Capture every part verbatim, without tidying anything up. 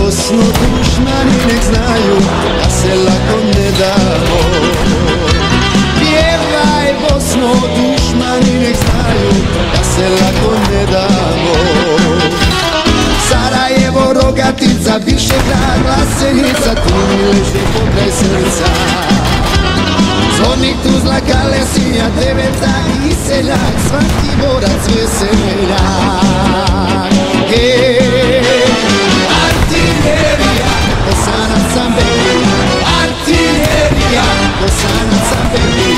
Bosno dušmani nek znaju da se lako ne damo. Pjevaj Bosno dušmani nek znaju da se lako ne damo. Sarajevo, Rogatica, Višegrad, Vlasenica, tu mi leže pokraj srca. Zvornik, Tuzla, Kalesija, Deveta i seljak, svaki borac veseljak. Artillerija, Bosanac Ambeli, artillerija, Bosanac Ambeli.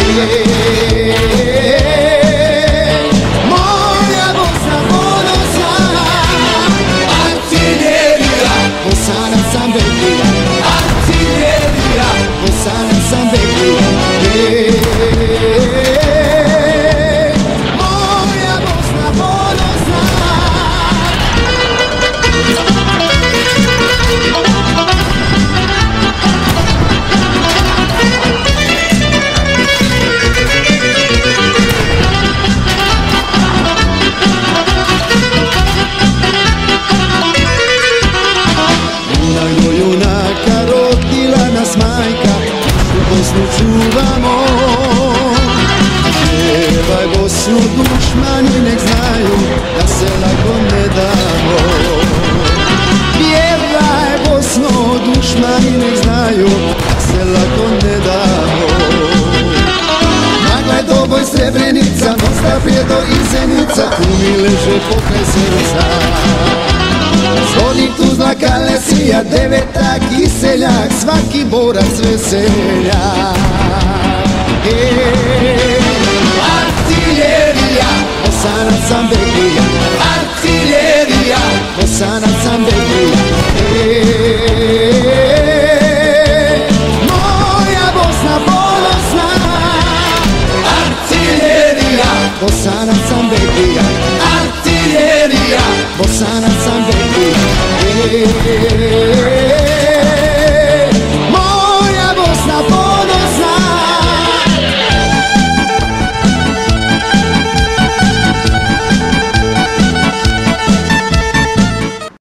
Moja Bosna ponosna, artillerija, Bosanac Ambeli, artillerija, Bosanac Ambeli. Moja Bosna ponosna. Junako, junaka, rodila nas majka, u Bosnu čuvamo. Pjevaj Bosnu dušmani nek znaju da se lako ne damo. Pjevaj Bosno dušmani nek znaju da se lako ne damo. Magla je Doboj, Srebrenica, Mostar, Prijedor i Zenica, tu mi leže pokraj srca. Zvornik, Tuzla, Kalesija, Devetak i seljak, svaki borac veseljak. Artillerija, Bosanac Ambeli, artillerija, Bosanac Ambeli. Moja Bosna ponosna, artillerija, Bosanac Ambeli, artillerija, Bosanac Ambeli.